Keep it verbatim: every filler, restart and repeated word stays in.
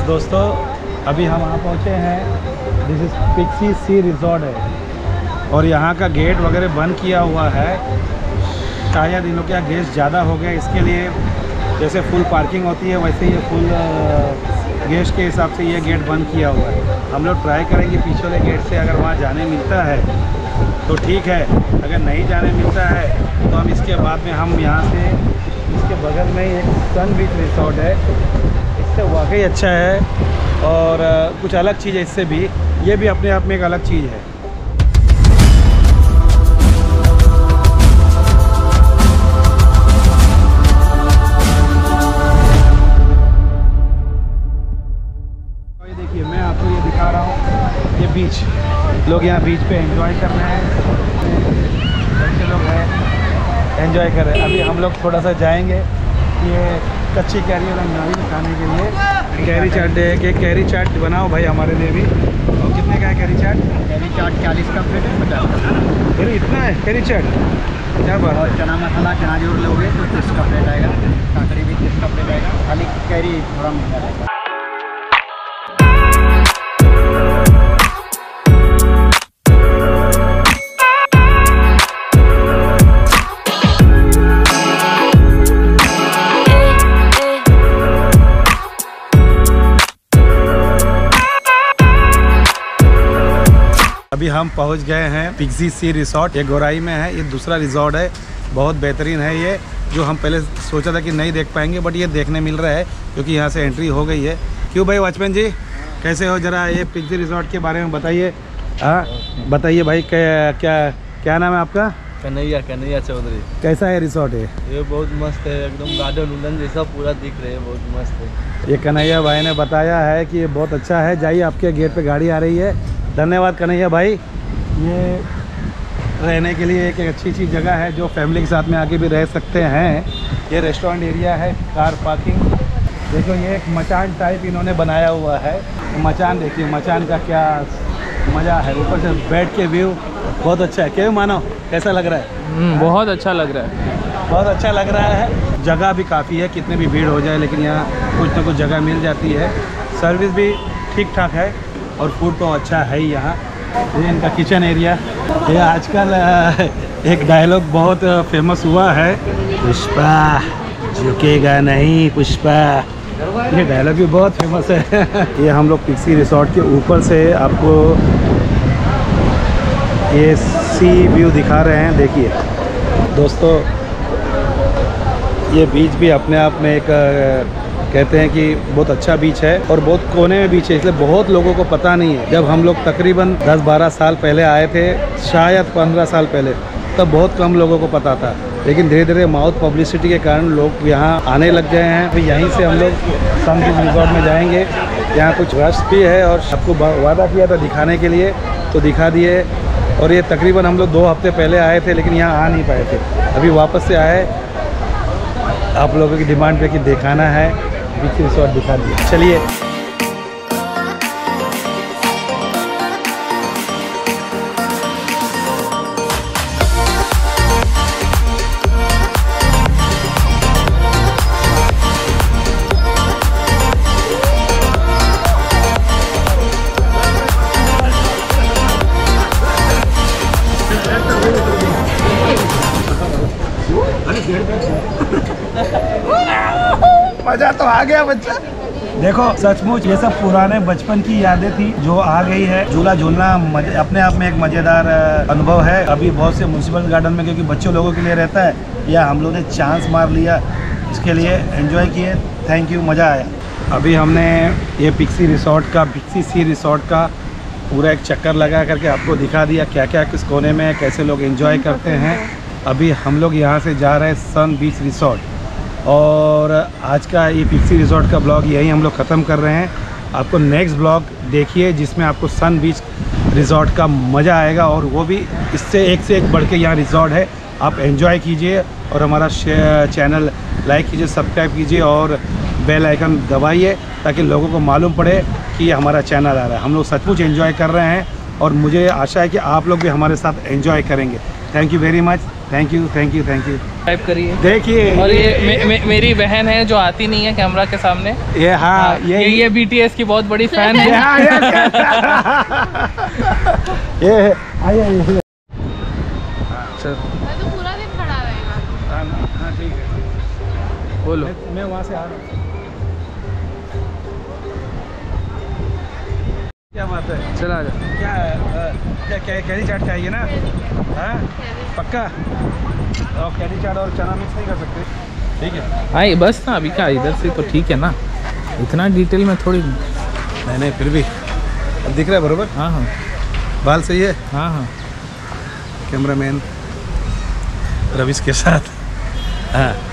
दोस्तों अभी हम वहाँ पहुँचे हैं। This is Pixie Sea resort है और यहाँ का गेट वगैरह बंद किया हुआ है। शायद इन लोग के यहाँ गेस्ट ज़्यादा हो गए, इसके लिए जैसे फुल पार्किंग होती है वैसे ही फुल गेस्ट के हिसाब से ये गेट बंद किया हुआ है। हम लोग ट्राई करेंगे पीछे वाले गेट से, अगर वहाँ जाने मिलता है तो ठीक है, अगर नहीं जाने मिलता है तो हम इसके बाद में हम यहाँ से इसके बगल में ही एक सन बीच रिसोर्ट है, इससे वाकई अच्छा है और कुछ अलग चीज़ है इससे भी, ये भी अपने आप में एक अलग चीज़ है। देखिए मैं आपको ये दिखा रहा हूँ, ये बीच, लोग यहाँ बीच पे एंजॉय कर रहे हैं, बच्चे लोग हैं एंजॉय कर रहे हैं। अभी हम लोग थोड़ा सा जाएंगे ये कच्ची कैरी वाला नारियल खाने के लिए। कैरी चाट है कि कैरी चाट बनाओ भाई हमारे लिए भी। और कितने का है कैरी चाट? कैरी चाट चालीस का प्लेट है, पचास का। अरे इतना है कैरी चाट, क्या बात है। चना मसाला चना जोड़ लोगे तो तीस का प्लेट आएगा, काकड़ी भी तीस का प्लेट आएगा, खाली कैरी थोड़ा महंगा रहेगा। अभी हम पहुंच गए हैं पिक्सी सी रिसोर्ट, ये गोराई में है, ये दूसरा रिसोर्ट है, बहुत बेहतरीन है ये, जो हम पहले सोचा था कि नहीं देख पाएंगे बट ये देखने मिल रहा है क्योंकि यहाँ से एंट्री हो गई है। क्यों भाई वॉचमैन जी कैसे हो, ज़रा ये पिक्सी रिसोर्ट के बारे में बताइए। हाँ बताइए भाई, क्या क्या क्या नाम है आपका? कन्हैया कन्हैया चौधरी। कैसा है रिसोर्ट है? ये बहुत मस्त है, एकदम गार्डन उडन जैसा पूरा दिख रहे है, बहुत मस्त है। ये कन्हैया भाई ने बताया है कि ये बहुत अच्छा है। जाइए, आपके गेट पे गाड़ी आ रही है। धन्यवाद कन्हैया भाई। ये रहने के लिए एक अच्छी अच्छी जगह है जो फैमिली के साथ में आके भी रह सकते हैं। ये रेस्टोरेंट एरिया है, कार पार्किंग। देखो ये एक मचान टाइप इन्होंने बनाया हुआ है। मचान देखिए, मचान का क्या मज़ा है, ऊपर से बैठ के व्यू बहुत अच्छा है। क्यों मानो, कैसा लग रहा है? बहुत अच्छा लग रहा है, बहुत अच्छा लग रहा है। जगह भी काफ़ी है, कितने भी भीड़ हो जाए लेकिन यहाँ कुछ ना कुछ जगह मिल जाती है। सर्विस भी ठीक ठाक है और फूड तो अच्छा है ही यहाँ। ये इनका किचन एरिया। ये आजकल एक डायलॉग बहुत फेमस हुआ है, पुष्पा झुकेगा नहीं पुष्पा, ये डायलॉग भी बहुत फेमस है। ये हम लोग पिक्सी रिसोर्ट के ऊपर से आपको ये सी व्यू दिखा रहे हैं। देखिए दोस्तों, ये बीच भी अपने आप में एक कहते हैं कि बहुत अच्छा बीच है और बहुत कोने में बीच है, इसलिए बहुत लोगों को पता नहीं है। जब हम लोग तकरीबन दस बारह साल पहले आए थे, शायद पंद्रह साल पहले, तब बहुत कम लोगों को पता था, लेकिन धीरे धीरे माउथ पब्लिसिटी के कारण लोग यहाँ आने लग गए हैं। फिर यहीं से हम लोग सन बीच रिजॉर्ट में जाएंगे। यहाँ कुछ रश भी है और आपको वादा किया था दिखाने के लिए, तो दिखा दिए। और ये तकरीबन हम लोग दो हफ्ते पहले आए थे लेकिन यहाँ आ नहीं पाए थे, अभी वापस से आए। आप लोगों की डिमांड पे कि दिखाना है, बीच रिसोर्ट दिखा दिया। चलिए मजा तो आ गया बच्चा। देखो सचमुच ये सब पुराने बचपन की यादें थी जो आ गई है। झूला झूलना अपने आप में एक मज़ेदार अनुभव है। अभी बहुत से म्यूनसिपल गार्डन में क्योंकि बच्चों लोगों के लिए रहता है, या हम लोगों ने चांस मार लिया, इसके लिए एंजॉय किए। थैंक यू, मज़ा आया। अभी हमने ये पिक्सी रिसोर्ट का, पिक्सी सी रिसोर्ट का पूरा एक चक्कर लगा करके आपको दिखा दिया क्या क्या किस कोने में कैसे लोग एंजॉय करते हैं। अभी हम लोग यहाँ से जा रहे हैं सन बीच रिसोर्ट, और आज का ये पिक्सी रिसोर्ट का ब्लॉग यही हम लोग ख़त्म कर रहे हैं। आपको नेक्स्ट ब्लॉग देखिए जिसमें आपको सन बीच रिसोर्ट का मज़ा आएगा, और वो भी इससे एक से एक बढ़ के यहाँ रिसोर्ट है। आप एंजॉय कीजिए और हमारा चैनल लाइक कीजिए, सब्सक्राइब कीजिए और बेल आइकन दबाइए ताकि लोगों को मालूम पड़े कि हमारा चैनल आ रहा है। हम लोग सचमुच एंजॉय कर रहे हैं और मुझे आशा है कि आप लोग भी हमारे साथ एंजॉय करेंगे। Thank you very much, thank you thank you thank you. Type करिए। देखिए और ये मे, मे, मेरी बहन है जो आती नहीं है कैमरा के सामने। ये हाँ ये ये ये बीटीएस की बहुत बड़ी फैन है। हाँ, yes, yes। ये है, आइए आइए। चल मैं तो पूरा दिन खड़ा रहेगा। हाँ हाँ, ठीक है, बोलो। मैं- मैं वहाँ से आ रहा हूँ। क्या बात है, चला जा। क्या अ, क्या कै, कैरी चाट चाहिए ना? हाँ पक्का। और कैरी चाट और चना मिक्स नहीं कर सकते? ठीक है। हाँ बस ना अभी का इधर से तो ठीक है ना, इतना डिटेल में थोड़ी। नहीं नहीं फिर भी अब दिख रहा है बरोबर। हाँ हाँ बाल सही है। हाँ हाँ कैमरामैन रविश के साथ। हाँ